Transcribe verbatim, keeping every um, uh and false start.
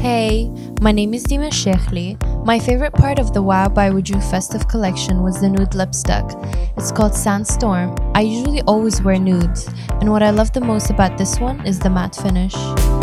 Hey, my name is Dima Al Sheikly. My favorite part of the Wow by Wojooh Festive Collection was the nude lipstick. It's called Sandstorm. I usually always wear nudes, and what I love the most about this one is the matte finish.